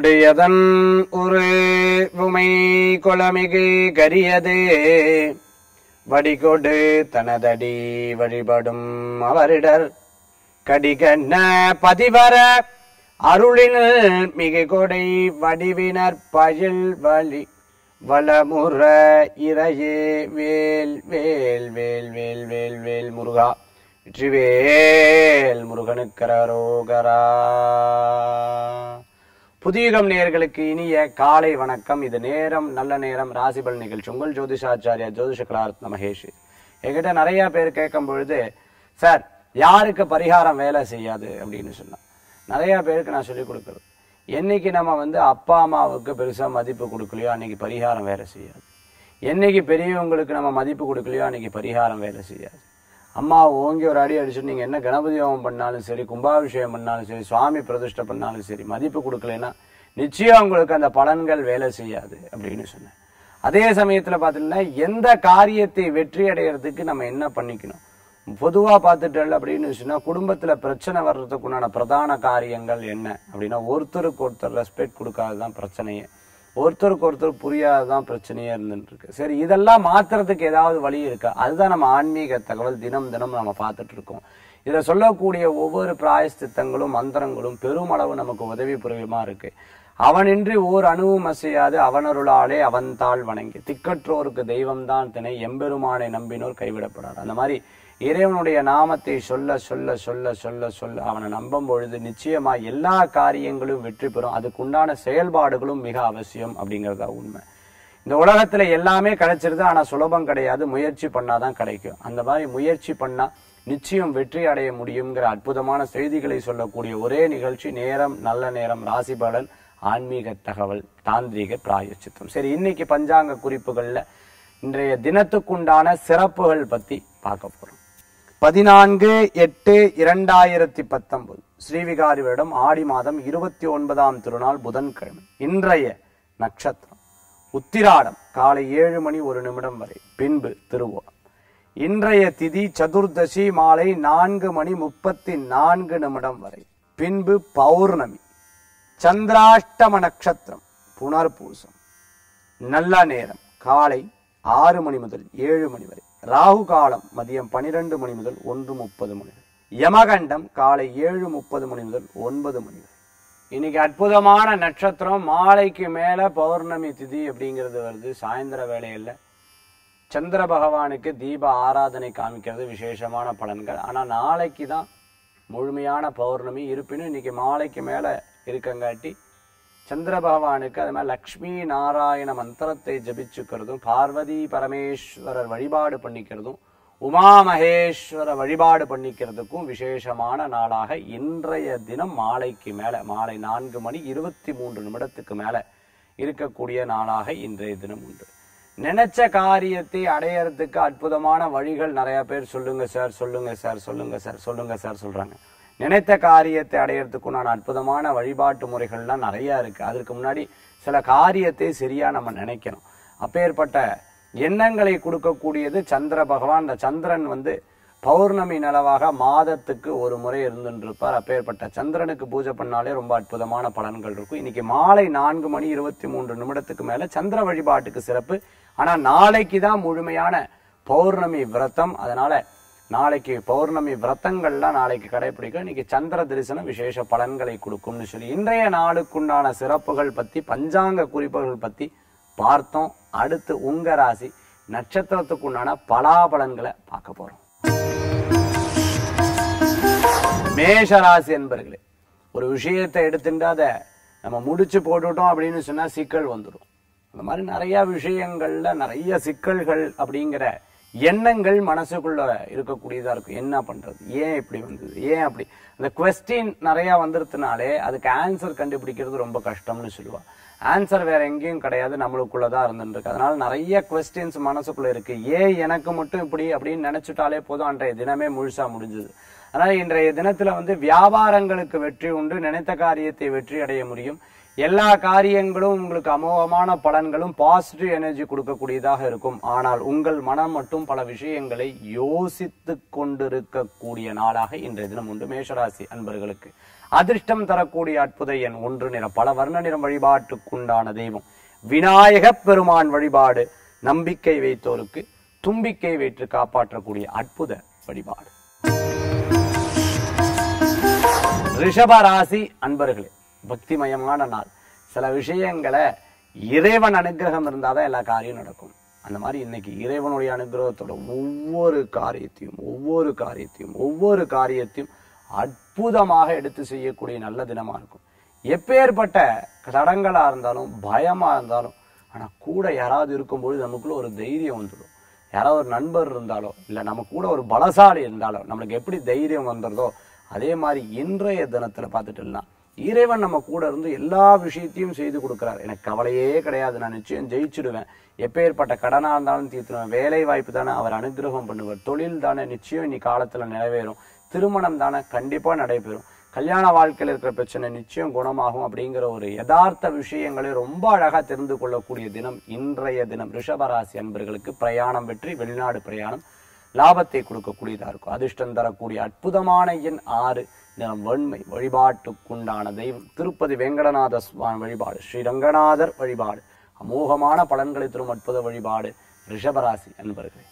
உடையதன் ஒரு உமை கொளமிகு கரியதே வடிகொடு தனதடி வழிபடும் அவரிடர் கடிகண்ண பதிவர அருளினல் மிகு கொடை வடிவினர் பயில் வழி வளமுற இறையே வேல் வேல் வேல் வேல் வேல் வேல் முருகா வெற்றிவேல் முருகனுக்கரோகரா. புதியுகம் நேயர்களுக்கு இனிய காலை வணக்கம். இது நேரம் நல்ல நேரம் ராசிபல் நிகழ்ச்சி. உங்கள் ஜோதிஷாச்சாரியா ஜோதிஷ கலாரத்ன மகேஷ். என்கிட்ட நிறைய பேர் கேட்கும் பொழுது, சார் யாருக்கு பரிகாரம் வேலை செய்யாது அப்படின்னு சொன்னா நிறைய பேருக்கு நான் சொல்லிக் கொடுக்கறது, என்னைக்கு நம்ம அப்பா அம்மாவுக்கு பெருசா மதிப்பு கொடுக்கலையோ அன்னைக்கு பரிகாரம் வேலை செய்யாது. என்னைக்கு பெரியவங்களுக்கு நம்ம மதிப்பு கொடுக்கலையோ அன்னைக்கு பரிகாரம் வேலை செய்யாது. அம்மா ஓங்கி ஒரு அடி அடிச்சுட்டு நீங்க என்ன கணபதி ஹோமம் பண்ணாலும் சரி, கும்பாபிஷேகம் பண்ணாலும் சரி, சுவாமி பிரதிஷ்டை பண்ணாலும் சரி, மதிப்பு கொடுக்கலைன்னா நிச்சயம் உங்களுக்கு அந்த பலன்கள் வேலை செய்யாது அப்படின்னு சொன்னேன். அதே சமயத்துல பாத்தீங்கன்னா எந்த காரியத்தை வெற்றி அடைகிறதுக்கு நம்ம என்ன பண்ணிக்கணும், பொதுவா பார்த்துட்டல் அப்படின்னு சொன்னா குடும்பத்துல பிரச்சனை வர்றதுக்குண்டான பிரதான காரியங்கள் என்ன அப்படின்னா, ஒருத்தருக்கு ஒருத்தர் ரெஸ்பெக்ட் கொடுக்காததான் பிரச்சனையே, ஒருத்தருக்கு ஒருத்தர் புரியாததான் பிரச்சனையே இருந்துட்டு இருக்கு. சரி, இதெல்லாம் மாத்துறதுக்கு ஏதாவது வழி இருக்கா? அதுதான் நம்ம ஆன்மீக தகவல் தினம் தினம் நம்ம பார்த்துட்டு இருக்கோம். இதுல சொல்லக்கூடிய ஒவ்வொரு பிராயஸ்தித்தங்களும் மந்திரங்களும் பெருமளவு நமக்கு உதவி புரியுமா இருக்கு. அவனின்றி ஓர் அணுவும் அசையாது, அவனருளாலே அவன்தாள் வணங்கி திக்கற்றோருக்கு தெய்வம் தான் தினை எம்பெருமானை நம்பினோர் கைவிடப்படாது. அந்த மாதிரி இறைவனுடைய நாமத்தை சொல்ல சொல்ல சொல்ல சொல்ல சொல்ல அவனை நம்பும் பொழுது நிச்சயமா எல்லா காரியங்களும் வெற்றி பெறும். அதுக்குண்டான செயல்பாடுகளும் மிக அவசியம் அப்படிங்கறதா உண்மை. இந்த உலகத்துல எல்லாமே கிடைச்சிருது, ஆனா சுலபம் கிடையாது, முயற்சி பண்ணாதான் கிடைக்கும். அந்த மாதிரி முயற்சி பண்ணா நிச்சயம் வெற்றி அடைய முடியுங்கிற அற்புதமான செய்திகளை சொல்லக்கூடிய ஒரே நிகழ்ச்சி நேரம் நல்ல நேரம் ராசி பலன் ஆன்மீக தகவல் தாந்திரிக பிராயச்சித்தம். சரி, இன்னைக்கு பஞ்சாங்க குறிப்புகள்ல இன்றைய தினத்துக்குண்டான சிறப்புகள் பத்தி பார்க்க போறோம். 14/8/2019 ஸ்ரீவிகாரி வருடம் ஆடி மாதம் 29ஆம் திருநாள் புதன்கிழமை. இன்றைய நட்சத்திரம் உத்திராடம் காலை 7:01 வரை, பின்பு திருவோணம். இன்றைய திதி சதுர்தசி மாலை 4:34 வரை, பின்பு பௌர்ணமி. சந்திராஷ்டம நட்சத்திரம் புனர்பூசம். நல்ல நேரம் காலை 6 மணி முதல் 7 மணி வரை. ராகு காலம் மதியம் 12 மணி முதல் 1:30 மணி வரை. யமகண்டம் காலை 7:30 மணி முதல் 9 மணி வரை. இன்னைக்கு அற்புதமான நட்சத்திரம். மாலைக்கு மேல பௌர்ணமி திதி அப்படிங்கிறது வருது. சாயந்தர வேளையில சந்திர பகவானுக்கு தீப ஆராதனை காமிக்கிறது விசேஷமான பலன்கள். ஆனா நாளைக்கு தான் முழுமையான பௌர்ணமி. இருப்பினும் இன்னைக்கு மாலைக்கு மேல இருக்கங்காட்டி சந்திர பகவானுக்கு அது மாதிரி லக்ஷ்மி நாராயண மந்திரத்தை ஜபிச்சுக்கிறதும், பார்வதி பரமேஸ்வரர் வழிபாடு பண்ணிக்கிறதும், உமா மகேஸ்வர வழிபாடு பண்ணிக்கிறதுக்கும் விசேஷமான நாளாக இன்றைய தினம் மாலைக்கு மேல மாலை 4:23 மேல இருக்கக்கூடிய நாளாக இன்றைய தினம் உண்டு. நினைச்ச காரியத்தை அடையறதுக்கு அற்புதமான வழிகள் நிறைய பேர் சொல்லுங்க சார் சொல்லுங்க சார் சொல்லுங்க சார் சொல்லுங்க சார் சொல்றாங்க. நினைத்த காரியத்தை அடையறதுக்குண்டான அற்புதமான வழிபாட்டு முறைகள்லாம் நிறைய இருக்கு. அதற்கு முன்னாடி சில காரியத்தை சரியா நம்ம நினைக்கணும். அப்பேற்பட்ட எண்ணங்களை கொடுக்கக்கூடியது சந்திர பகவான். அந்த சந்திரன் பௌர்ணமி நிலவாக மாதத்துக்கு ஒரு முறை இருந்துருப்பார். அப்பேற்பட்ட சந்திரனுக்கு பூஜை பண்ணாலே ரொம்ப அற்புதமான பலன்கள் இருக்கும். இன்னைக்கு மாலை 4:23 மேல சந்திர வழிபாட்டுக்கு சிறப்பு. ஆனா நாளைக்கு தான் முழுமையான பௌர்ணமி விரதம். அதனால நாளைக்கு பௌர்ணமி விரதங்கள்லாம் நாளைக்கு கடைபிடிக்க. இன்னைக்கு சந்திர தரிசனம் விசேஷ பலன்களை கொடுக்கும்னு சொல்லி இன்றைய நாளுக்குண்டான சிறப்புகள் பத்தி பஞ்சாங்க குறிப்புகள் பத்தி பார்த்தோம். அடுத்து உங்க ராசி நட்சத்திரத்துக்குண்டான பலாபலன்களை பார்க்க போறோம். மேஷ ராசி என்பர்களே, ஒரு விஷயத்தை எடுத்துட்டு அதை நம்ம முடிச்சு போட்டுட்டோம் அப்படின்னு சொன்னா சிக்கல் வந்துடும். அந்த மாதிரி நிறைய விஷயங்கள்ல நிறைய சிக்கல்கள் அப்படிங்கிற எண்ணங்கள் மனசுக்குள்ள இருக்கக்கூடியதா இருக்கும். என்ன பண்றது, ஏன் இப்படி வந்தது, ஏன் அப்படி, அந்த குவெஸ்டின் நிறைய வந்துருதுனாலே அதுக்கு ஆன்சர் கண்டுபிடிக்கிறது ரொம்ப கஷ்டம்னு சொல்லுவா. ஆன்சர் வேற எங்கேயும் கிடையாது, நம்மளுக்குள்ளதான் இருந்துருக்கு. அதனால நிறைய குவெஸ்டின்ஸ் மனசுக்குள்ள இருக்கு. ஏன் எனக்கு மட்டும் இப்படி அப்படின்னு நினைச்சுட்டாலே போதும், அன்றைய தினமே முழுசா முடிஞ்சது. அதனால இன்றைய தினத்துல வியாபாரங்களுக்கு வெற்றி உண்டு, நினைத்த காரியத்தை வெற்றி அடைய முடியும். எல்லா காரியங்களும் உங்களுக்கு அமோகமான பலன்களும் பாசிட்டிவ் எனர்ஜி கொடுக்கக்கூடியதாக இருக்கும். ஆனால் உங்கள் மனம் மட்டும் பல விஷயங்களை யோசித்து கொண்டிருக்கக்கூடிய நாளாக இன்றைய தினம் உண்டு. மேஷராசி அன்பர்களுக்கு அதிர்ஷ்டம் தரக்கூடிய அற்புத எண் 1 நிறம், பல வர்ண நிறம். வழிபாட்டுக்குண்டான தெய்வம் விநாயக பெருமான் வழிபாடு. நம்பிக்கை வைத்தோருக்கு தும்பிக்கை வைத்து காப்பாற்றக்கூடிய அற்புத வழிபாடு. ரிஷபராசி அன்பர்களே, பக்திமயமான நாள். சில விஷயங்களை இறைவன் அனுகிரகம் இருந்தாதான் எல்லா காரியம் நடக்கும். அந்த மாதிரி இன்னைக்கு இறைவனுடைய அனுகிரகத்தோட ஒவ்வொரு காரியத்தையும் அற்புதமாக எடுத்து செய்யக்கூடிய நல்ல தினமா இருக்கும். எப்பேற்பட்ட தடங்களா இருந்தாலும் பயமா இருந்தாலும் ஆனா கூட யாராவது இருக்கும்போது நமக்குள்ள ஒரு தைரியம் வந்துடும். யாராவது ஒரு நண்பர் இருந்தாலோ இல்ல நம்ம கூட ஒரு பலசாலி இருந்தாலோ நம்மளுக்கு எப்படி தைரியம் வந்துடுதோ அதே மாதிரி இன்றைய தினத்துல பார்த்துட்டுலாம் இறைவன் நம்ம கூட இருந்து எல்லா விஷயத்தையும் செய்து கொடுக்கிறார். எனக்கு கவலையே கிடையாது, நான் நிச்சயம் ஜெயிச்சிடுவேன். எப்பேற்பட்ட கடனா இருந்தாலும் தீர்த்துடுவேன். வேலை வாய்ப்பு தானே அவர் அனுகிரகம் பண்ணுவார். தொழில் தானே நிச்சயம் இன்னி காலத்துல நிறைவேறும். திருமணம் தானே கண்டிப்பா நடைபெறும். கல்யாண வாழ்க்கையில் இருக்கிற பிரச்சனை நிச்சயம் குணமாகும். அப்படிங்கிற ஒரு யதார்த்த விஷயங்களை ரொம்ப அழகா தெரிந்து கொள்ளக்கூடிய தினம் இன்றைய தினம். ரிஷபராசி அன்பர்களுக்கு பிரயாணம் வெற்றி, வெளிநாடு பிரயாணம் லாபத்தை கொடுக்கக்கூடியதா இருக்கும். அதிர்ஷ்டம் தரக்கூடிய அற்புதமான எண் 6 நிறம் வெண்மை. வழிபாட்டுக்குண்டான தெய்வம் திருப்பதி வெங்கடநாத சுவாமி வழிபாடு. ஸ்ரீரங்கநாதர் வழிபாடு அமோகமான பலன்களை தரும் அற்புத வழிபாடு. ரிஷபராசி அன்பர்களே.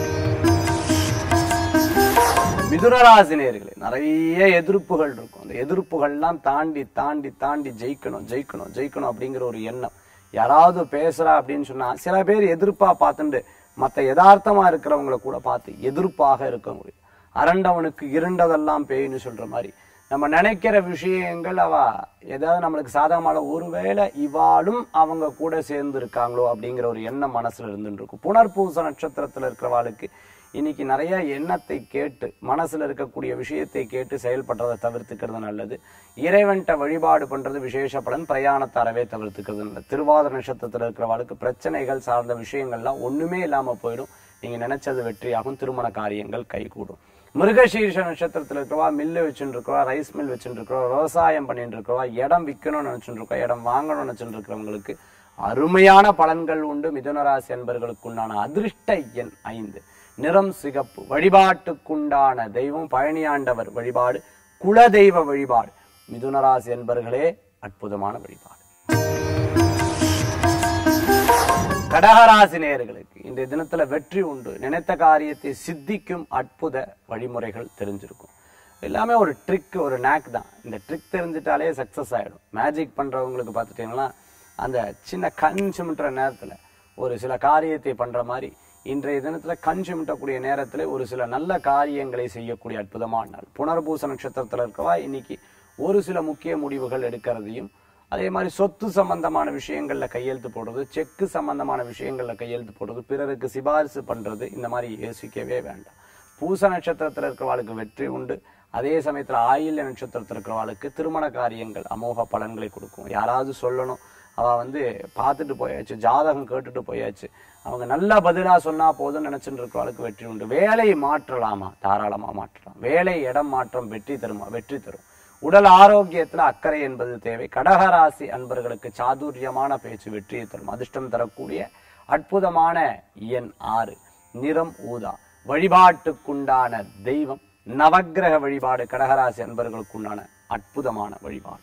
மிதுனராசி நேயர்களே, நிறைய எதிர்ப்புகள் இருக்கும். அந்த எதிர்ப்புகள்லாம் தாண்டி தாண்டி தாண்டி ஜெயிக்கணும் அப்படிங்கிற ஒரு எண்ணம். யாராவது பேசுறா அப்படின்னு சொன்னா சில பேர் எதிர்ப்பா பார்த்துட்டு மற்ற யதார்த்தமா இருக்கிறவங்களை கூட பார்த்து எதிர்ப்பாக இருக்க முடியும். அரண்டவனுக்கு இருண்டதெல்லாம் பேய்னு சொல்ற மாதிரி நம்ம நினைக்கிற விஷயங்கள் ஏதாவது நம்மளுக்கு சாதகமான ஒருவேளை இவாளும் அவங்க கூட சேர்ந்து இருக்காங்களோ அப்படிங்கிற ஒரு எண்ணம் மனசுல இருந்துட்டு இருக்கும். புனர்பூச நட்சத்திரத்துல இருக்கிறவாளுக்கு இன்னைக்கு நிறைய எண்ணத்தை கேட்டு மனசுல இருக்கக்கூடிய விஷயத்தை கேட்டு செயல்படுறதை தவிர்த்துக்கிறது நல்லது. இறைவன்ட்ட வழிபாடு பண்றது விசேஷ பலன். பிரயாணத்தை அறவே தவிர்த்துக்கிறது நல்லது. திருவாதிரை நட்சத்திரத்துல இருக்கிறவாளுக்கு பிரச்சனைகள் சார்ந்த விஷயங்கள்லாம் ஒண்ணுமே இல்லாம போயிடும். நீங்க நினைச்சது வெற்றியாகும். திருமண காரியங்கள் கைகூடும். மிருகசீர்ஷ நட்சத்திரத்துல இருக்கிறவா மில்லு வச்சுட்டு இருக்கிறவா, ரைஸ் மில் வச்சுட்டு இருக்கிறவா, விவசாயம் பண்ணிட்டு இருக்கிறவா, இடம் விற்கணும்னு நினைச்சுட்டு இருக்கா, இடம் வாங்கணும்னு நினைச்சுட்டு இருக்கிறவங்களுக்கு அருமையான பலன்கள் உண்டு. மிதுனராசி அன்பர்களுக்குண்டான அதிர்ஷ்ட எண் 5 நிறம் சிகப்பு. வழிபாட்டுக்குண்டான தெய்வம் பழனியாண்டவர் வழிபாடு. குலதெய்வ வழிபாடு. மிதுனராசி அன்பர்களே அற்புதமான வழிபாடு. கடகராசி நேயர்களுக்கு இன்றைய தினத்துல வெற்றி உண்டு. நினைத்த காரியத்தை சித்திக்கும் அற்புத வழிமுறைகள் தெரிஞ்சிருக்கும். எல்லாமே ஒரு ட்ரிக், ஒரு நேக் தான். இந்த ட்ரிக் தெரிஞ்சிட்டாலே சக்சஸ் ஆயிடும். மேஜிக் பண்றவங்களுக்கு பார்த்துட்டீங்கன்னா அந்த சின்ன கண் சிமிட்டுற நேரத்துல ஒரு சில காரியத்தை பண்ற மாதிரி இன்றைய தினத்துல கண் சிமிட்டக்கூடிய நேரத்துல ஒரு சில நல்ல காரியங்களை செய்யக்கூடிய அற்புதமான நாள். புனர்பூச நட்சத்திரத்துல இருக்கவா இன்னைக்கு ஒரு சில முக்கிய முடிவுகள் எடுக்கிறதையும், அதே மாதிரி சொத்து சம்பந்தமான விஷயங்கள்ல கையெழுத்து போடுறது, செக்கு சம்பந்தமான விஷயங்கள்ல கையெழுத்து போடுறது, பிறருக்கு சிபாரிசு பண்றது, இந்த மாதிரி யோசிக்கவே வேண்டாம். பூச நட்சத்திரத்துல இருக்கிறவாளுக்கு வெற்றி உண்டு. அதே சமயத்துல ஆயில்ய நட்சத்திரத்துல இருக்கிறவாளுக்கு திருமண காரியங்கள் அமோக பலன்களை கொடுக்கும். யாராவது சொல்லணும், அவ பார்த்துட்டு போயாச்சு, ஜாதகம் கேட்டுட்டு போயாச்சு, அவங்க நல்ல பதிலா சொன்னா போதும் நினைச்சுட்டு இருக்கிறவளுக்கு வெற்றி உண்டு. வேலை மாற்றலாமா? தாராளமா மாற்றலாம். வேலை இடம் மாற்றம் வெற்றி தருமா? வெற்றி தரும். உடல் ஆரோக்கியத்துல அக்கறை என்பது தேவை. கடகராசி அன்பர்களுக்கு சாதுரியமான பேச்சு வெற்றியை தரும். அதிர்ஷ்டம் தரக்கூடிய அற்புதமான எண் 6 நிறம் ஊதா. வழிபாட்டுக்குண்டான தெய்வம் நவக்கிரக வழிபாடு. கடகராசி அன்பர்களுக்குண்டான அற்புதமான வழிபாடு.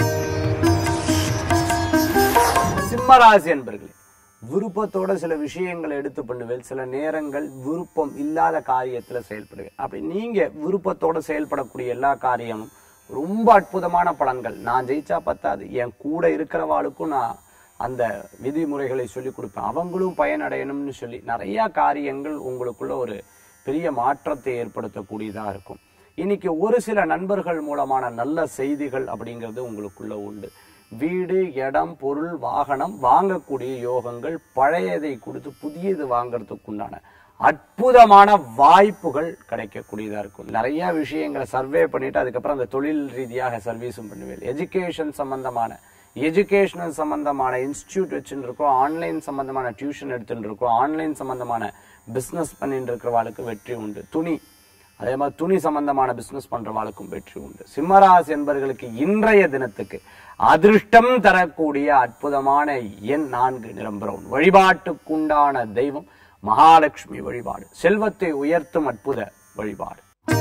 சிம்மராசி அன்பர்களே, விருப்பத்தோட சில விஷயங்களை எடுத்து பண்ணுவேன். சில நேரங்கள் விருப்பம் இல்லாத காரியத்துல செயல்படுவேன். அப்படி நீங்க விருப்பத்தோட செயல்படக்கூடிய எல்லா காரியமும் ரொம்ப அற்புதமான பலன்கள். நான் ஜெயிச்சா பத்தாது, என் கூட இருக்கிறவாளுக்கும் நான் அந்த விதிமுறைகளை சொல்லி கொடுப்பேன், அவங்களும் பயனடையணும்னு சொல்லி நிறைய காரியங்கள் உங்களுக்குள்ள ஒரு பெரிய மாற்றத்தை ஏற்படுத்தக்கூடியதா இருக்கும். இன்னைக்கு ஒரு சில நண்பர்கள் மூலமான நல்ல செய்திகள் அப்படிங்கிறது உங்களுக்குள்ள உண்டு. வீடு, இடம், பொருள், வாகனம் வாங்கக்கூடிய யோகங்கள், பழையதை கொடுத்து புதியது வாங்கறதுக்குண்டான அற்புதமான வாய்ப்புகள் கிடைக்கக்கூடியதா இருக்கும். நிறைய விஷயங்களை சர்வே பண்ணிட்டு அதுக்கப்புறம் அந்த தொழில் ரீதியாக சர்வீஸும் பண்ணுவேன். எஜுகேஷனல் சம்பந்தமான இன்ஸ்டிடியூட் வச்சுட்டு இருக்கோம், ஆன்லைன் சம்பந்தமான டியூஷன் எடுத்துட்டு இருக்கோம், ஆன்லைன் சம்பந்தமான பிசினஸ் பண்ணிட்டு இருக்கிறவாளுக்கு வெற்றி உண்டு. துணி, அதே மாதிரி துணி சம்பந்தமான பிசினஸ் பண்றவாளுக்கும் வெற்றி உண்டு. சிம்மராசி என்பவர்களுக்கு இன்றைய தினத்துக்கு அதிர்ஷ்டம் தரக்கூடிய அற்புதமான எண் 4, நிறம் பிரவுன். வழிபாட்டுக்குண்டான தெய்வம் மகாலட்சுமி வழிபாடு. செல்வத்தை உயர்த்தும் அற்புத வழிபாடு.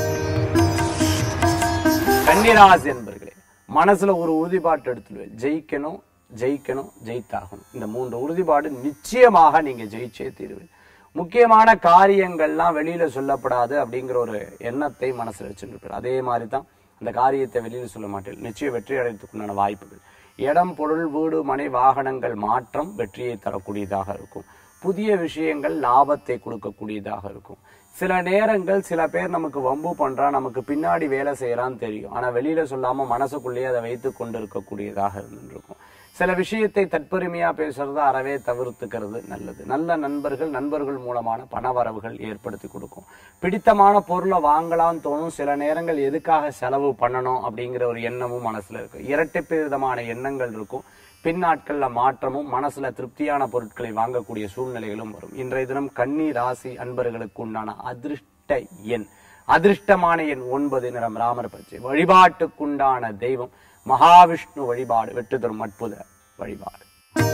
கன்னிராசி என்பவர்களே, மனசுல ஒரு உறுதிப்பாட்டு எடுத்துடுவேன். ஜெயிக்கணும், ஜெயிக்கணும், ஜெயித்தாகணும். இந்த 3 உறுதிப்பாடு நிச்சயமாக நீங்க ஜெயிச்சே தீருவேன். முக்கியமான காரியங்கள்லாம் வெளியில சொல்லப்படாது அப்படிங்கிற ஒரு எண்ணத்தை மனசுல வச்சுருப்பார். அதே மாதிரி தான் அந்த காரியத்தை வெளியில சொல்ல மாட்டேன். நிச்சயம் வெற்றி அடைறதுக்குண்டான வாய்ப்புகள். இடம், பொருள், வீடு, மனை, வாகனங்கள் மாற்றம் வெற்றியை தரக்கூடியதாக இருக்கும். புதிய விஷயங்கள் லாபத்தை கொடுக்கக்கூடியதாக இருக்கும். சில நேரங்கள் சில பேர் நமக்கு வம்பு பண்றா, நமக்கு பின்னாடி வேலை செய்யறான்னு தெரியும். ஆனா வெளியில சொல்லாம மனசுக்குள்ளேயே அதை வைத்து கொண்டு இருக்கக்கூடியதாக இருந்துருக்கும். சில விஷயத்தை தற்பெருமையா பேசுறத அறவே தவிர்த்துக்கிறது நல்லது. நல்ல நண்பர்கள் மூலமான பணவரவுகள் ஏற்படுத்தி கொடுக்கும். பிடித்தமான பொருளை வாங்கலாம்னு தோணும். சில நேரங்கள் எதுக்காக செலவு பண்ணணும் அப்படிங்கிற ஒரு எண்ணமும் மனசுல இருக்கும். இரட்டிப்பு விதமான எண்ணங்கள் இருக்கும். பின்னாட்கள்ல மாற்றமும் மனசுல திருப்தியான பொருட்களை வாங்கக்கூடிய சூழ்நிலைகளும் வரும். இன்றைய தினம் கன்னி ராசி அன்பர்களுக்கு உண்டான அதிர்ஷ்ட எண் அதிர்ஷ்டமான எண் 9, நிறம் ராமர் பச்சை. வழிபாட்டுக்குண்டான தெய்வம் மகாவிஷ்ணு வழிபாடு. வெற்றி தரும் அற்புத வழிபாடு.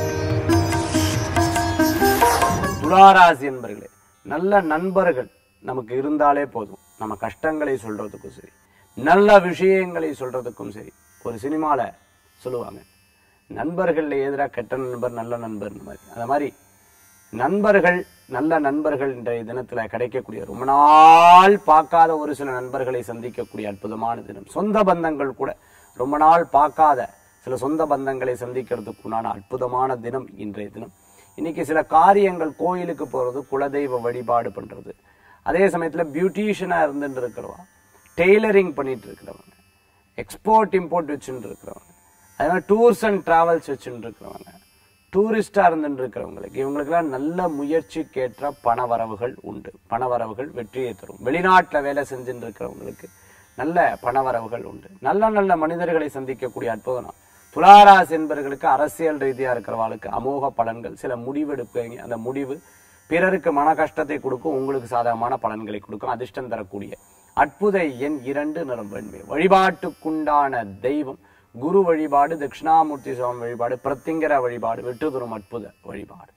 துளாராசி என்பர்களே, நல்ல நண்பர்கள் நமக்கு இருந்தாலே போதும். நம்ம கஷ்டங்களை சொல்றதுக்கும் சரி, நல்ல விஷயங்களை சொல்றதுக்கும் சரி. ஒரு சினிமால சொல்லுவாங்க, நண்பர்கள்ல எதிராக கெட்ட நண்பர் நல்ல நண்பர் மாதிரி. அந்த மாதிரி நண்பர்கள், நல்ல நண்பர்கள் இன்றைய தினத்துல கிடைக்கக்கூடிய, ரொம்ப நாள் பார்க்காத ஒரு சில நண்பர்களை சந்திக்கக்கூடிய அற்புதமான தினம். சொந்த பந்தங்கள் கூட ரொம்ப நாள் பார்க்காத சில சொந்த பந்தங்களை சந்திக்கிறதுக்குண்டான அற்புதமான தினம் இன்றைய தினம். இன்னைக்கு சில காரியங்கள், கோயிலுக்கு போறது, குலதெய்வ வழிபாடு பண்றது, அதே சமயத்துல பியூட்டிஷியனா இருந்துட்டு இருக்கிறவா, டெய்லரிங் பண்ணிட்டு இருக்கிறவங்க, எக்ஸ்போர்ட் இம்போர்ட் வச்சுட்டு இருக்கிறவங்க, அதே மாதிரி டூர்ஸ் அண்ட் டிராவல்ஸ் வச்சுட்டு இருக்கிறவங்க, டூரிஸ்டா இருந்துட்டு இருக்கிறவங்களுக்கு, இவங்களுக்கெல்லாம் நல்ல முயற்சிக்கேற்ற பணவரவுகள் உண்டு. பணவரவுகள் வெற்றியை தரும். வெளிநாட்டுல வேலை செஞ்சுட்டு இருக்கிறவங்களுக்கு நல்ல பணவரவுகள் உண்டு. நல்ல நல்ல மனிதர்களை சந்திக்கக்கூடிய அற்புத நாள். துளாராசி என்பவர்களுக்கு அரசியல் ரீதியா இருக்கிறவர்களுக்கு அமோக பலன்கள். சில முடிவெடுப்பீங்க, அந்த முடிவு பிறருக்கு மன கஷ்டத்தை கொடுக்கும், உங்களுக்கு சாதகமான பலன்களை கொடுக்கும். அதிர்ஷ்டம் தரக்கூடிய அற்புத எண் 2, நிறம் வெண்மை. வழிபாட்டுக்குண்டான தெய்வம் குரு வழிபாடு. தட்சிணாமூர்த்தி சுவாமி வழிபாடு. பிரத்திங்கர வழிபாடு. வெற்றி தரும் அற்புத வழிபாடு.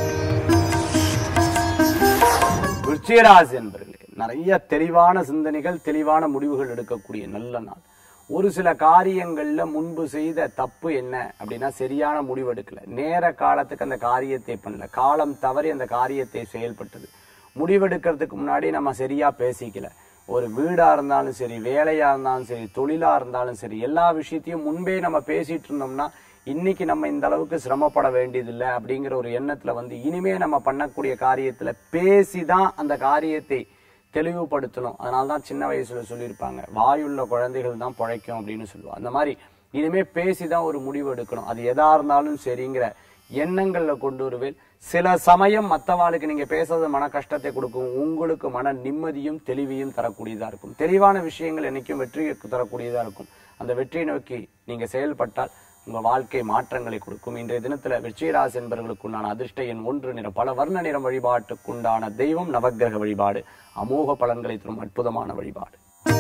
விருச்சிகராசி என்பவர்களே, நிறைய தெளிவான சிந்தனைகள், தெளிவான முடிவுகள் எடுக்கக்கூடிய நல்ல நாள். ஒரு சில காரியங்கள்ல முன்பு செய்த தப்பு என்ன அப்படின்னா, சரியான முடிவு எடுக்கல, நேர காலத்துக்கு அந்த காரியத்தை பண்ணல, காலம் தவறி அந்த காரியத்தை செயல்பட்டது. முடிவெடுக்கிறதுக்கு முன்னாடி நம்ம சரியா பேசிக்கல. ஒரு வீடா இருந்தாலும் சரி, வேலையா இருந்தாலும் சரி, தொழிலா இருந்தாலும் சரி, எல்லா விஷயத்தையும் முன்பே நம்ம பேசிட்டு இருந்தோம்னா இன்னைக்கு நம்ம இந்த அளவுக்கு சிரமப்பட வேண்டியதில்லை அப்படிங்கிற ஒரு எண்ணத்துல இனிமே நம்ம பண்ணக்கூடிய காரியத்துல பேசிதான் அந்த காரியத்தை தெளிவுபடுத்தணும். அதனால்தான் சின்ன வயசுல சொல்லியிருப்பாங்க, வாயுள்ள குழந்தைகள் தான் பிழைக்கும் அப்படின்னு சொல்லுவாங்க. அந்த மாதிரி இனிமே பேசிதான் ஒரு முடிவு எடுக்கணும். அது எதா இருந்தாலும் சரிங்கிற எண்ணங்கள்ல கொண்டு வருவேன். சில சமயம் மற்றவாளுக்கு நீங்க பேசுறது மன கஷ்டத்தை கொடுக்கும், உங்களுக்கு மன நிம்மதியும் தெளிவையும் தரக்கூடியதா இருக்கும். தெளிவான விஷயங்கள் என்னைக்கும் வெற்றியை தரக்கூடியதா இருக்கும். அந்த வெற்றியை நோக்கி நீங்க செயல்பட்டால் உங்க வாழ்க்கை மாற்றங்களை கொடுக்கும். இன்றைய தினத்துல விருச்சிகராசி என்பவர்களுக்குண்டான அதிர்ஷ்ட எண் 1, நிறம் பல வர்ண நிறம். வழிபாட்டுக்குண்டான தெய்வம் நவக்கிரக வழிபாடு. அமோக பலன்களை தரும் அற்புதமான வழிபாடு.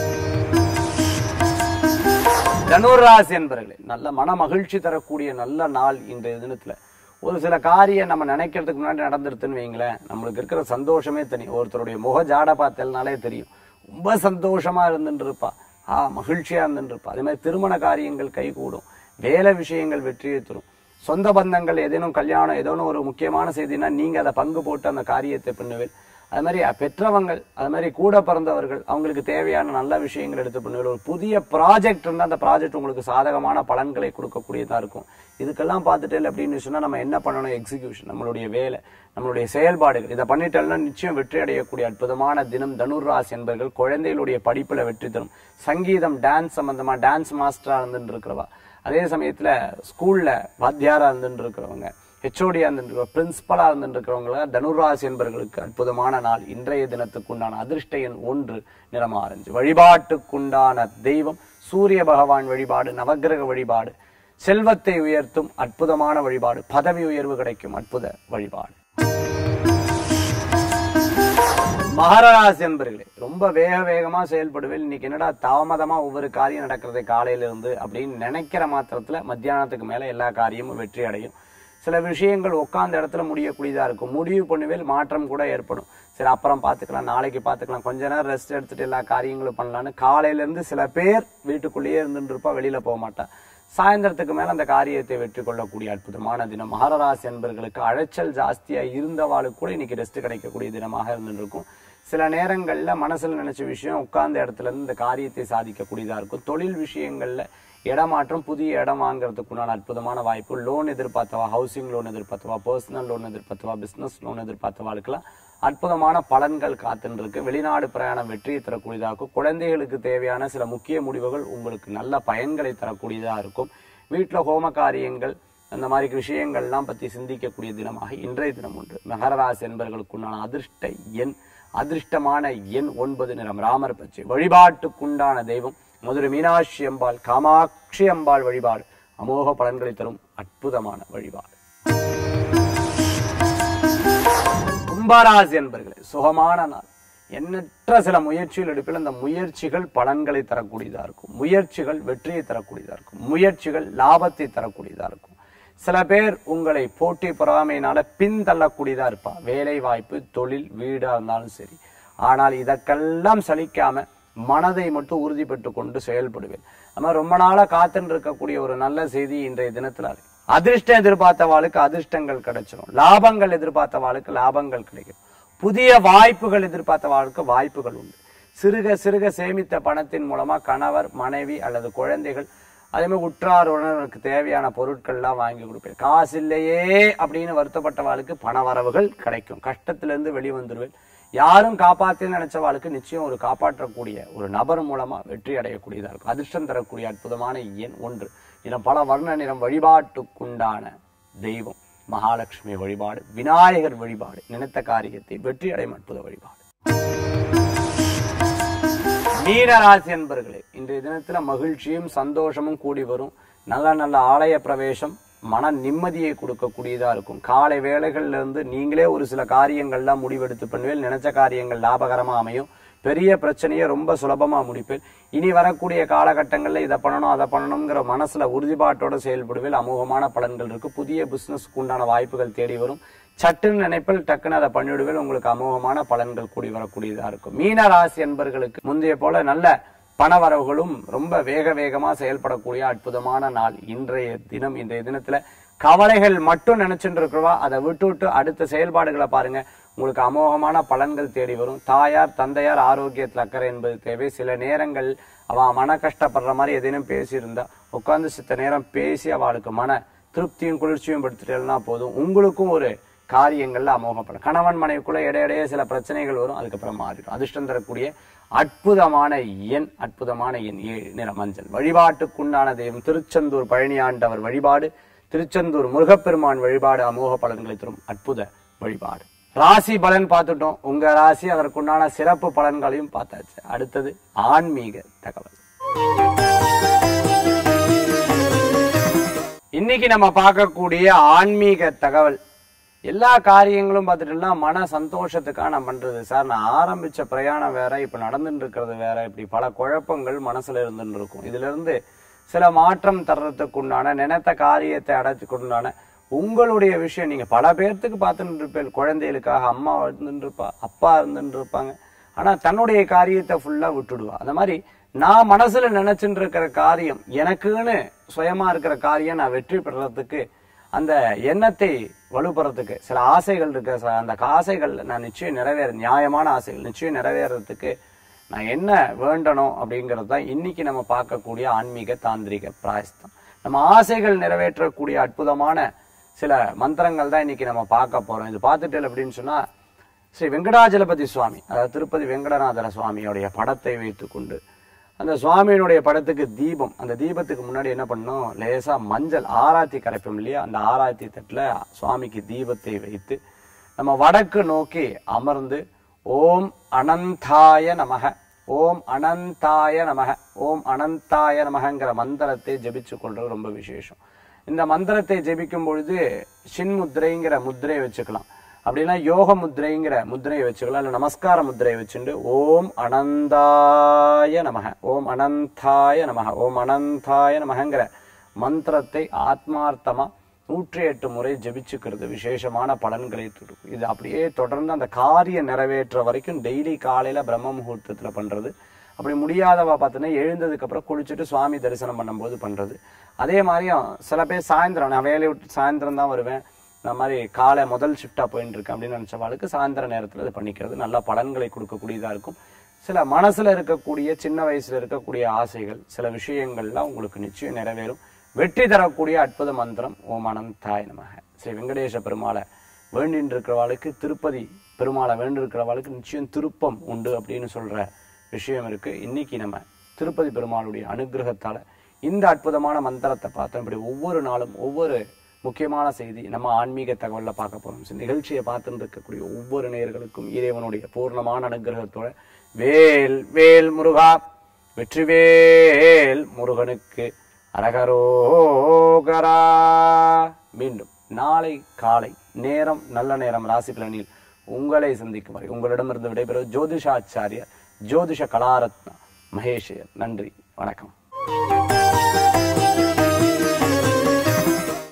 தனுராசி என்பவர்களே, நல்ல மன மகிழ்ச்சி தரக்கூடிய நல்ல நாள் இன்றைய தினத்துல. ஒரு சில காரியம் நம்ம நினைக்கிறதுக்கு முன்னாடி நடந்துருதுன்னு வைங்களேன், நம்மளுக்கு இருக்கிற சந்தோஷமே தனி. ஒருத்தருடைய முக ஜாட பார்த்தல்னாலே தெரியும், ரொம்ப சந்தோஷமா இருந்துட்டு இருப்பா, மகிழ்ச்சியா இருந்துட்டு இருப்பா. அதே மாதிரி திருமண காரியங்கள் கைகூடும், வேலை விஷயங்கள் வெற்றியை தரும். சொந்த பந்தங்கள் ஏதேனும் கல்யாணம், ஏதோ ஒரு முக்கியமான செய்தினா நீங்க அதை பங்கு போட்டு அந்த காரியத்தை பண்ணுவேன். அது மாதிரி பெற்றவங்கள், அது மாதிரி கூட பிறந்தவர்கள், அவங்களுக்கு தேவையான நல்ல விஷயங்கள் எடுத்து பண்ணுவேன். ஒரு புதிய ப்ராஜெக்ட் இருந்தால் அந்த ப்ராஜெக்ட் உங்களுக்கு சாதகமான பலன்களை கொடுக்கக்கூடியதா இருக்கும். இதுக்கெல்லாம் பார்த்துட்டே அப்படின்னு சொன்னா நம்ம என்ன பண்ணணும்? எக்ஸிகியூஷன், நம்மளுடைய வேலை, நம்மளுடைய செயல்பாடுகள், இதை பண்ணிட்டோம்னா நிச்சயம் வெற்றி அடையக்கூடிய அற்புதமான தினம். தனுராசி என்பவர்கள் குழந்தைகளுடைய படிப்புல வெற்றி தரும். சங்கீதம், டான்ஸ் சம்பந்தமா டான்ஸ் மாஸ்டரா இருந்துட்டு இருக்கிறவா, அதே சமயத்துல ஸ்கூல்ல வாத்தியாரா இருந்துட்டு இருக்கிறவங்க, ஹெச்ஓடியா இருந்துட்டு பிரின்சிபலா இருந்துட்டு இருக்கிறவங்க தனுராசி என்பவர்களுக்கு அற்புதமான நாள். இன்றைய தினத்துக்குண்டான அதிர்ஷ்ட எண் 1, நிறம் ஆரஞ்சு. வழிபாட்டுக்குண்டான தெய்வம் சூரிய பகவான் வழிபாடு. நவக்கிரக வழிபாடு. செல்வத்தை உயர்த்தும் அற்புதமான வழிபாடு. பதவி உயர்வு கிடைக்கும் அற்புத வழிபாடு. மகர ராசி என்பர்களே, ரொம்ப வேகமா செயல்படுவேன். இன்னைக்கு என்னடா தாமதமா ஒவ்வொரு காரியம் நடக்கிறது காலையில இருந்து அப்படின்னு நினைக்கிற மாத்திரத்துல மத்தியானத்துக்கு மேல எல்லா காரியமும் வெற்றி அடையும். சில விஷயங்கள் உட்கார்ந்த இடத்துல முடியக்கூடியதா இருக்கும். முடிவு பண்ணுவேல் மாற்றம் கூட ஏற்படும். சரி அப்புறம் பார்த்துக்கலாம், நாளைக்கு பார்த்துக்கலாம், கொஞ்ச நேரம் ரெஸ்ட் எடுத்துட்டு எல்லா காரியங்களும் பண்ணலான்னு காலையில இருந்து சில பேர் வீட்டுக்குள்ளேயே இருந்துட்டு இருப்பா, வெளியில போக மாட்டா. சாயந்தரத்துக்கு மேல அந்த காரியத்தை வெற்றி கொள்ளக்கூடிய அற்புதமான தினம். மகர ராசி என்பர்களுக்கு அழைச்சல் ஜாஸ்தியா இருந்தவாளுக்கு கூட இன்னைக்கு ரெஸ்ட் கிடைக்கக்கூடிய தினமாக இருந்துட்டு இருக்கும். சில நேரங்கள்ல மனசுல நினைச்ச விஷயம் உட்கார்ந்த இடத்துல இருந்து இந்த காரியத்தை சாதிக்கக்கூடியதா இருக்கும். தொழில் விஷயங்கள்ல இடமாற்றம், புதிய இடம் வாங்குறதுக்குண்டான அற்புதமான வாய்ப்பு. லோன் எதிர்பார்த்தவா, ஹவுசிங் லோன் எதிர்பார்த்தவா, பர்சனல் லோன் எதிர்பார்த்தவா, பிசினஸ் லோன் எதிர்பார்த்தவாளுக்கெல்லாம் அற்புதமான பலன்கள் காத்துன்னு இருக்கு. வெளிநாடு பிரயாணம் வெற்றியை தரக்கூடியதா இருக்கும். குழந்தைகளுக்கு தேவையான சில முக்கிய முடிவுகள் உங்களுக்கு நல்ல பயன்களை தரக்கூடியதா இருக்கும். வீட்டுல ஹோம காரியங்கள் அந்த மாதிரி விஷயங்கள்லாம் பத்தி சிந்திக்கக்கூடிய தினமாக இன்றைய தினம் உண்டு. மகர ராசி என்பவர்களுக்குண்டான அதிர்ஷ்டமான எண் 9, நிறம் ராமர் பச்சை. வழிபாட்டுக்குண்டான தெய்வம் மதுரை மீனாட்சி அம்பாள், காமாட்சி அம்பாள் வழிபாடு அமோக பலன்களை தரும் அற்புதமான வழிபாடு. கும்பராசி என்பர்களே, சுகமான நாள். எண்ணற்ற சில முயற்சிகள் எடுப்பில் அந்த முயற்சிகள் பலன்களை தரக்கூடியதா இருக்கும். முயற்சிகள் வெற்றியை தரக்கூடியதா இருக்கும். முயற்சிகள் லாபத்தை தரக்கூடியதா இருக்கும். சில பேர் உங்களை போட்டி பொறாமையினால பின்தள்ளக்கூடியதா இருப்பா. வேலை வாய்ப்பு, தொழில், வீடா இருந்தாலும் சரி. ஆனால் இதற்கெல்லாம் சலிக்காம மனதை மட்டும் உறுதிப்பட்டு கொண்டு செயல்படுவேன். நம்ம ரொம்ப நாளா காத்துன்னு இருக்கக்கூடிய ஒரு நல்ல செய்தி இன்றைய தினத்துல அதிர்ஷ்டம் எதிர்பார்த்தவாளுக்கு அதிர்ஷ்டங்கள் கிடைச்சிடும். லாபங்கள் எதிர்பார்த்தவாளுக்கு லாபங்கள் கிடைக்கும். புதிய வாய்ப்புகள் எதிர்பார்த்தவாளுக்கு வாய்ப்புகள் உண்டு. சிறுக சிறுக சேமித்த பணத்தின் மூலமா கணவர், மனைவி அல்லது குழந்தைகள், அதே மாதிரி உற்றார் உறவினருக்கு தேவையான பொருட்கள் எல்லாம் வாங்கி கொடுப்பேன். காசு இல்லையே அப்படின்னு வருத்தப்பட்டவாளுக்கு பண வரவுகள் கிடைக்கும். கஷ்டத்திலிருந்து வெளிவந்துருவேன். யாரும் காப்பாத்தின்னு நினைச்சவாளுக்கு நிச்சயம் ஒரு காப்பாற்றக்கூடிய ஒரு நபர் மூலமா வெற்றி அடையக்கூடியதா இருக்கும். அதிர்ஷ்டம் தரக்கூடிய அற்புதமான எண் 1, நிறம் பல வர்ண நிறம். வழிபாட்டுக்குண்டான தெய்வம் மகாலட்சுமி வழிபாடு, விநாயகர் வழிபாடு நினைத்த காரியத்தை வெற்றி அடையும் அற்புத வழிபாடு. மீனராசி என்பர்களே, இன்றைய தினத்துல மகிழ்ச்சியும் சந்தோஷமும் கூடி வரும். நல்ல நல்ல ஆலய பிரவேசம் மன நிம்மதியை கொடுக்கக்கூடியதா இருக்கும். காலை வேளைகள்ல இருந்து நீங்களே ஒரு சில காரியங்கள்லாம் முடிவெடுத்து பண்ணுவேன். நினைச்ச காரியங்கள் லாபகரமா அமையும். பெரிய பிரச்சனையை ரொம்ப சுலபமா முடிப்பேன். இனி வரக்கூடிய காலகட்டங்கள்ல இதை பண்ணணும் அதை பண்ணணுங்கிற மனசுல உறுதிப்பாட்டோட செயல்படுவேன். அமோகமான பலன்கள் இருக்கு. புதிய பிசினஸ்க்கு உண்டான வாய்ப்புகள் தேடி வரும். சட்டுன்னு நினைப்பில் டக்குன்னு அதை பண்ணிவிடுவேன். உங்களுக்கு அமோகமான பலன்கள் கூடி வரக்கூடியதா இருக்கும். மீன ராசி என்பர்களுக்கு முந்தைய போல நல்ல பணவரவுகளும் ரொம்ப வேகமா செயல்படக்கூடிய அற்புதமான நாள் இன்றைய தினம். இன்றைய தினத்துல கவலைகள் மட்டும் நினைச்சுட்டு இருக்கிறவா அதை விட்டு அடுத்த செயல்பாடுகளை பாருங்க. உங்களுக்கு அமோகமான பலன்கள் தேடி வரும். தாயார் தந்தையார் ஆரோக்கியத்தில் அக்கறை என்பது தேவை. சில நேரங்கள் அவன் மன கஷ்டப்படுற மாதிரி எதையும் பேசியிருந்தா உட்கார்ந்து சித்த நேரம் பேசி அவளுக்கு மன திருப்தியும் குளிர்ச்சியும் படுத்திட்டேன்னா போதும். உங்களுக்கும் ஒரு காரியங்கள்ல அமோகப்படும். கணவன் மனைவிக்குள்ள இடையிடையே சில பிரச்சனைகள் வரும், அதுக்கப்புறம் மாறிடும். அதிர்ஷ்டம் தரக்கூடிய அற்புதமான எண் 7, நிறம் மஞ்சள். வழிபாட்டுக்குண்டான தெய்வம் திருச்செந்தூர் பழனியாண்டவர் வழிபாடு, திருச்செந்தூர் முருகப்பெருமான் வழிபாடு அமோக பலன்களை தரும் அற்புத வழிபாடு. ராசி பலன் பார்த்துட்டோம். உங்க ராசி அதற்குண்டான சிறப்பு பலன்களையும் பார்த்தாச்சு. அடுத்தது ஆன்மீக தகவல். இன்னைக்கு நம்ம பார்க்கக்கூடிய ஆன்மீக தகவல், எல்லா காரியங்களும் பார்த்துட்டோம்னா மன சந்தோஷத்துக்காக நான் பண்றது. சார் நான் ஆரம்பிச்ச பிரயாணம் வேற, இப்ப நடந்துட்டு இருக்கிறது வேற, இப்படி பல குழப்பங்கள் மனசுல இருந்துட்டு இருக்கும். இதுல இருந்து சில மாற்றம் தர்றதுக்கு உண்டான நினைத்த காரியத்தை அடைச்சுக்குண்டான உங்களுடைய விஷயம். நீங்க பல பேர்த்துக்கு பார்த்துட்டு இருப்பேன். குழந்தைகளுக்காக அம்மா இருந்துட்டு இருப்பா, அப்பா இருந்துட்டு இருப்பாங்க. ஆனா தன்னுடைய காரியத்தை ஃபுல்லா விட்டுடுவா. அந்த மாதிரி நான் மனசுல நினைச்சுட்டு இருக்கிற காரியம், எனக்குன்னு சுயமா இருக்கிற காரியம் நான் வெற்றி பெறறதுக்கு, அந்த எண்ணத்தை வலுப்படுறதுக்கு சில ஆசைகள் இருக்கு. அந்த ஆசைகள் நான் நிச்சயம் நியாயமான ஆசைகள் நிச்சயம் நிறைவேறதுக்கு நான் என்ன வேண்டணும் அப்படிங்கிறது தான் இன்னைக்கு நம்ம பார்க்கக்கூடிய ஆன்மீக தாந்திரிக பிராயஸ்தம். நம்ம ஆசைகள் நிறைவேற்றக்கூடிய அற்புதமான சில மந்திரங்கள் தான் இன்னைக்கு நம்ம பார்க்க போறோம். இது பார்த்துட்டு அப்படின்னு சொன்னா ஸ்ரீ வெங்கடாஜலபதி சுவாமி, அதாவது திருப்பதி வெங்கடநாதர சுவாமியோடைய படத்தை வைத்துக் கொண்டு அந்த சுவாமியினுடைய படத்துக்கு தீபம், அந்த தீபத்துக்கு முன்னாடி என்ன பண்ணோம், லேசா மஞ்சள் ஆராத்தி கரைப்போம் இல்லையா, அந்த ஆராத்தி தட்டுல சுவாமிக்கு தீபத்தை வைத்து நம்ம வடக்கு நோக்கி அமர்ந்து ஓம் அனந்தாய நமக, ஓம் அனந்தாய நமக, ஓம் அனந்தாய நமகங்கிற மந்திரத்தை ஜபிச்சு கொள்றது ரொம்ப விசேஷம். இந்த மந்திரத்தை ஜபிக்கும் பொழுது சின்முத்திரைங்கிற முத்திரையை வச்சுக்கலாம். அப்படின்னா யோக முத்திரைங்கிற முத்திரையை வச்சுக்கலாம், இல்ல நமஸ்கார முத்திரையை வச்சுட்டு ஓம் அனந்தாய நமக, ஓம் அனந்தாய நமக, ஓம் அனந்தாய நமகங்கிற மந்திரத்தை ஆத்மார்த்தமா 108 முறை ஜபிச்சுக்கிறது விசேஷமான பலன்களை கொடுக்கும். இது அப்படியே தொடர்ந்து அந்த காரியம் நிறைவேற்ற வரைக்கும் டெய்லி காலையில பிரம்ம முகூர்த்தத்துல பண்றது. அப்படி முடியாதவா பார்த்தீங்கன்னா எழுந்ததுக்கு அப்புறம் குளிச்சுட்டு சுவாமி தரிசனம் பண்ணும்போது பண்றது. அதே மாதிரியும் சில பேர் சாயந்தரம், நான் வேலையை விட்டு சாயந்தரம் தான் வருவேன், இந்த மாதிரி காலை முதல் ஷிஃப்டா போயிட்டு இருக்கேன் அப்படின்னு நினைச்சவாளுக்கு சாயந்தர நேரத்துல இது பண்ணிக்கிறது நல்ல பலன்களை கொடுக்கக்கூடியதா இருக்கும். சில மனசுல இருக்கக்கூடிய சின்ன வயசுல இருக்கக்கூடிய ஆசைகள், சில விஷயங்கள்லாம் உங்களுக்கு நிச்சயம் நிறைவேறும். வெற்றி தரக்கூடிய அற்புத மந்திரம் ஓம் அனந்தாய நமக. ஸ்ரீ வெங்கடேச பெருமாளை வேண்டின்னு இருக்கிறவாளுக்கு, திருப்பதி பெருமாளை வேண்டிருக்கிறவாளுக்கு நிச்சயம் திருப்பம் உண்டு அப்படின்னு சொல்ற விஷயம் இருக்கு. இன்னைக்கு நம்ம திருப்பதி பெருமாளுடைய அனுகிரகத்தால இந்த அற்புதமான மந்திரத்தை பார்த்தோம். இப்படி ஒவ்வொரு நாளும் ஒவ்வொரு முக்கியமான செய்தி நம்ம ஆன்மீக தகவல்ல பார்க்க போறோம். நிகழ்ச்சியை பார்த்துட்டு இருக்கக்கூடிய ஒவ்வொரு நேயர்களுக்கும் இறைவனுடைய பூர்ணமான அனுகிரகத்தோட வேல் வேல் முருகா, வெற்றிவேல் முருகனுக்கு அரகரோகரா. மீண்டும் நாளை காலை நேரம் நல்ல நேரம் ராசி பலனில் உங்களை சந்திக்கும் வரை உங்களிடமிருந்து விடைபெறுவது ஜோதிஷாச்சாரியர் ஜோதிஷ கலாரத்னா மகேஷ். நன்றி, வணக்கம்.